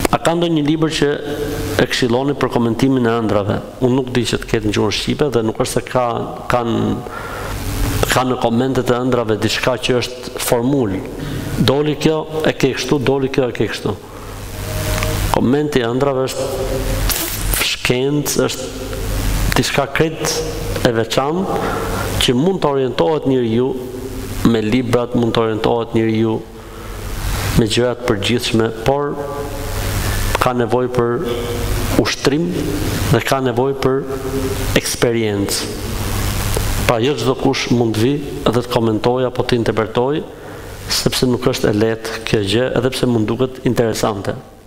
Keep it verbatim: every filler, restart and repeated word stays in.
A ka ndonjë libër që e këshilloni për komentimin e ëndrave? Unë nuk di që të ketë në gjuhën shqipe dhe nuk është se ka kanë ka në komentet e ëndrave diçka që është formul. Doli kjo e ke kështu, doli kjo e ke kështu. Komenti e ëndrave është shkencë, është diçka krejt e veçantë që mund të orientohet njeriu me librat, mund të orientohet njeriu me gjërat përgjithshme, por ka nevojë për ushtrim dhe ka nevojë për eksperiencë. Pra jo çdo kush mund të vi dhe të komentojë apo të interpretojë, sepse nuk është e lehtë kjo gjë, edhe pse mund duket interesante.